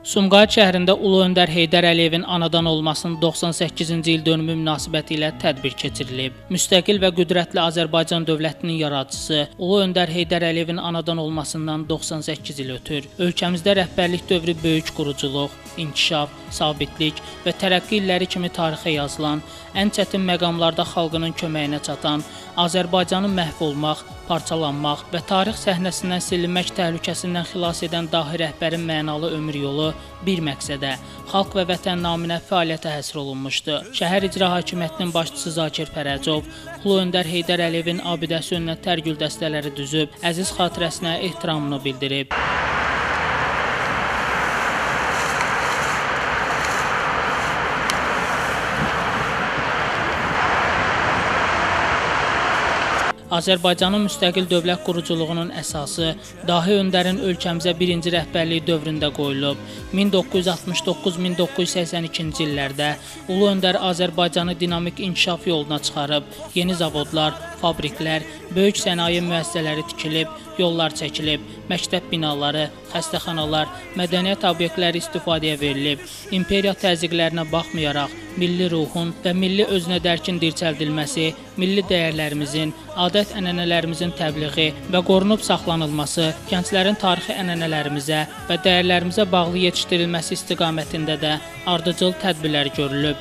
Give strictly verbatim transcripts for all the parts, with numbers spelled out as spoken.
Sumqayıt şəhərində Ulu Öndər Heydər Əliyevin anadan olmasının doxsan səkkizinci il dönümü münasibəti ilə tədbir keçirilib. Müstəqil və qüdrətli Azərbaycan dövlətinin yaradıcısı Ulu Öndər Heydər Əliyevin anadan olmasından doxsan səkkiz il ötür. Ölkəmizdə rəhbərlik dövrü böyük quruculuq, inkişaf, sabitlik və tərəqqi illəri kimi tarixə yazılan, ən çətin məqamlarda xalqının köməyinə çatan, Azərbaycanı məhv olmaq, parçalanmaq və tarix səhnəsindən silinmək təhlükəsindən xilas edən dahi rəhbərin mənalı ömür yolu bir məqsədə, xalq və vətən naminə fəaliyyətə həsr olunmuşdu. Şəhər İcra Hakimiyyətinin başçısı Zakir Fərəcov, Ulu Öndər Heydər Əliyevin abidəsi önünə tərgül dəstələri düzüb, əziz xatirəsinə ehtiramını bildirib. Azərbaycanın müstəqil dövlət quruculuğunun əsası dahi öndərin ölkəmizə birinci rəhbərliyi dövründə qoyulub. min doqquz yüz altmış doqquz min doqquz yüz səksən ikinci illərdə Ulu Öndər Azərbaycanı dinamik inkişaf yoluna çıxarıb, yeni zavodlar, fabriklər, böyük sənaye müəssisələri tikilib, yollar çəkilib, məktəb binaları, xəstəxanalar, mədəniyyət obyektləri istifadəyə verilib. İmperiya təzyiqlərinə baxmayaraq, milli ruhun və milli özünədərkin dirçəldilməsi, milli dəyərlərimizin, adət-ənənələrimizin təbliği və qorunub saxlanılması, gənclərin tarixi ənənələrimizə və dəyərlərimizə bağlı yetişdirilməsi istiqamətində də ardıcıl tədbirlər görülüb.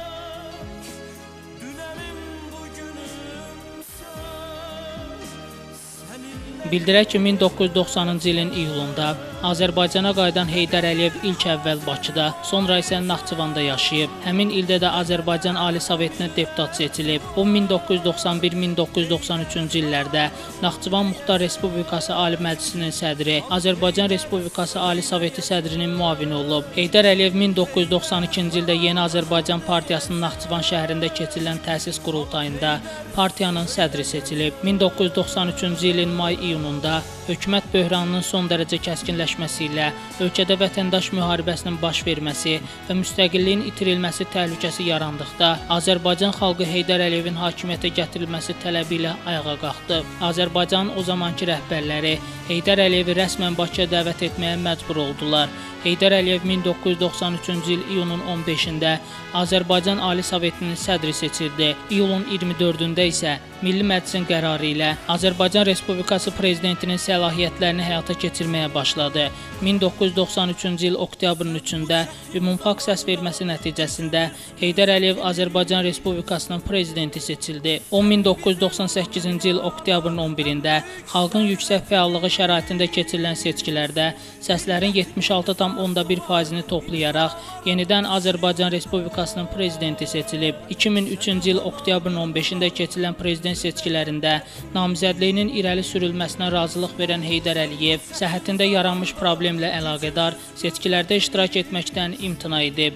Bildirək ki, min doqquz yüz doxsanıncı ilin iyulunda Azərbaycana qayıdan Heydər Əliyev ilk əvvəl Bakıda, sonra isə Naxçıvanda yaşayıb. Həmin ildə də Azərbaycan Ali Sovetinə deputat seçilib. O, min doqquz yüz doxsan bir min doqquz yüz doxsan üçüncü illərdə Naxçıvan Muxtar Respublikası Ali Məclisinin sədri, Azərbaycan Respublikası Ali Soveti sədrinin müavini olub. Heydər Əliyev min doqquz yüz doxsan ikinci ildə Yeni Azərbaycan Partiyasının Naxçıvan şəhərində keçirilən təsis qurultayında partiyanın sədri seçilib. min doqquz yüz doxsan üçüncü ilin may-iyununda hökumət böhranının son dərəcə kəskinləşməsi ilə ölkədə vətəndaş müharibəsinin baş verməsi və müstəqilliyin itirilməsi təhlükəsi yarandıqda Azərbaycan xalqı Heydər Əliyevin hakimiyyətə gətirilməsi tələbi ilə ayağa qalxdı. Azərbaycanın o zamanki rəhbərləri Heydər Əliyevi rəsmən Bakıya dəvət etməyə məcbur oldular. Heydər Əliyev min doqquz yüz doxsan üçüncü il iyunun on beşində Azərbaycan Ali Sovetinin sədri seçildi. İyulun iyirmi dördündə isə Milli Məclisin qərarı ilə Azərbaycan Respublikası Prezidentinin səlahiyyətlərini həyata keçirməyə başladı. min doqquz yüz doxsan üçüncü il oktyabrın üçündə ümumxalq səsverməsi nəticəsində Heydər Əliyev Azərbaycan Respublikasının prezidenti seçildi. O, min doqquz yüz doxsan səkkizinci il oktyabrın on birində xalqın yüksək fəallığı şəraitində keçirilən seçkilərdə səslərin yetmiş altı tam onda bir faizini toplayaraq yenidən Azərbaycan Respublikasının prezidenti seçilib. iki min üçüncü il oktyabrın on beşində keçirilən prezident seçkilərində namizədliyinin irəli sürülməsinə razılıq verən Heydər Əliyev səhhətində yaranmış problemlə əlaqədar seçkilərdə iştirak etməkdən imtina edib.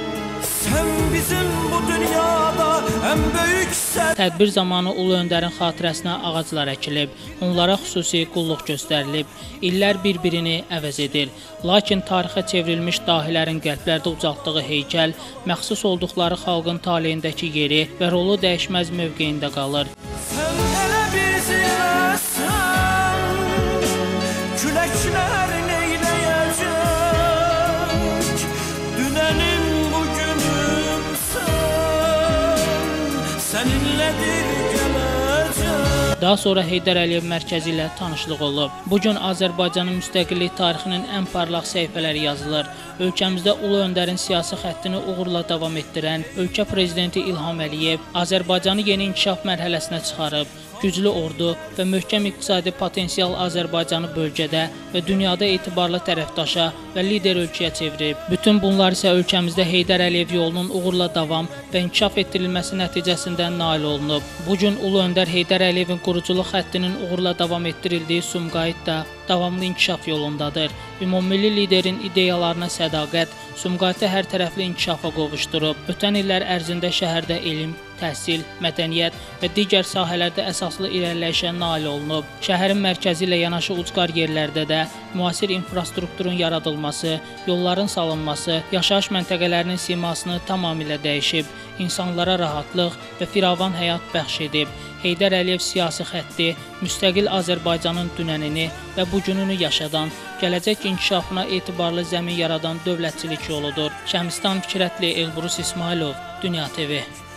Sən bizim bu dünyada ən böyüksən. Tədbir zamanı Ulu Öndərin xatirəsinə ağaclar əkilib, onlara xüsusi qulluq göstərilib. İllər bir-birini əvəz edir. Lakin tarixə çevrilmiş dahilərin qəlblərdə ucaltdığı heykəl məxsus olduqları xalqın taleyindəki yeri və rolu dəyişməz mövqeyində qalır. Sən elə bir zirəsən, küləklərin eyləyəcək, dünənin bugünümsən, səninlədir gələcək. Daha sonra Heydər Əliyev mərkəzi ilə tanışlıq olub. Bugün Azərbaycanın müstəqillik tarixinin ən parlaq səhifələri yazılır. Ölkəmizdə Ulu Öndərin siyasi xəttini uğurla davam etdirən ölkə prezidenti İlham Əliyev Azərbaycanı yeni inkişaf mərhələsinə çıxarıb. Güclü ordu və möhkəm iqtisadi potensial Azərbaycanı bölgədə və dünyada etibarlı tərəfdaşa və lider ölkəyə çevirib. Bütün bunlar isə ölkəmizdə Heydər Əliyev yolunun uğurla davam və inkişaf etdirilməsi nəticəsində nail olunub. Bugün Ulu Öndər Heydər Əliyevin quruculuq xəttinin uğurla davam etdirildiyi Sumqayıt da davamlı inkişaf yolundadır. Ümummilli liderin ideyalarına sədaqət Sumqayıtı hər tərəfli inkişafa qovuşdurub. Ötən illər ərzində şəhərdə elm, təhsil, mədəniyyət və digər sahələrdə əsaslı irəliləyişə nail olunub. Şəhərin mərkəzi ilə yanaşı ucqar yerlərdə də müasir infrastrukturun yaradılması, yolların salınması, yaşayış məntəqələrinin simasını tamamilə dəyişib, insanlara rahatlıq və firavan həyat bəxş edib. Heydər Əliyev siyasi xətti müstəqil Azərbaycanın dünənini və bugününü yaşadan, gələcək inkişafına etibarlı zəmin yaradan dövlətçilik yoludur. Şəmstan Fikrətli, Elbrus İsmailov, Dünya T V.